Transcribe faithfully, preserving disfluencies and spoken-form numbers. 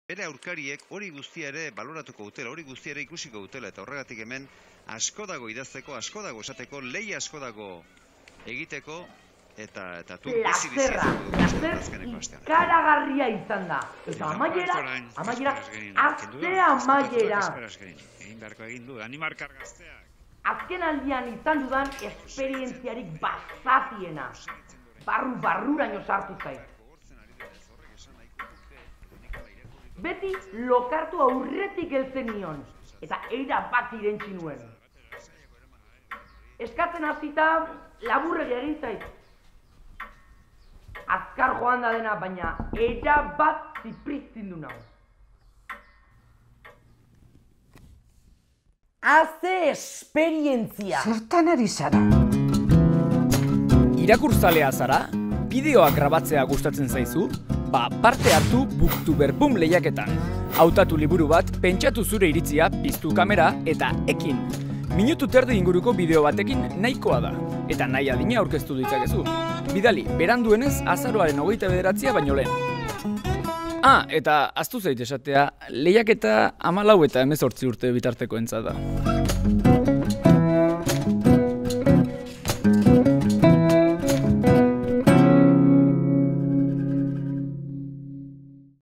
bere aurkariek hori guztia ere baloratuko dutela, hori guztia ere ikusiko dutela, eta horregatik hemen asko dago idazteko, asko dago esateko, lehi asko dago egiteko, eta eta tu bizi bizi plazer ikaragarria izan da. Eta amaiera, amaiera, azte amaiera. Egin beharko egin du, Danimarkar gazteak. Azken aldian izan dudan esperientziarik bazatiena. Barru-barruraino sartu zait. Beti lokartu aurretik heltzen nion, eta eira bat irentzi nuen. Eskatzen hasita laburregi egin zait. Azkar joan da dena, baina eira bat zipriztindu nau. Haze esperientzia! Zertan ari zara? Irakurzalea zara? Bideoak grabatzea gustatzen zaizu? Ba, parte hartu Booktuber Boom lehiaketan. Hautatu liburu bat, pentsatu zure iritzia, piztu kamera eta ekin. Minutu terdi inguruko bideo batekin nahikoa da. Eta nahi adina aurkeztu ditzakezu. Bidali, beranduenez azaroaren hogeita bederatzia baino lehen. Ah, eta aztu zait esatea, lehiaketa hamalau eta hemezortzi urte bitartekoentzat da.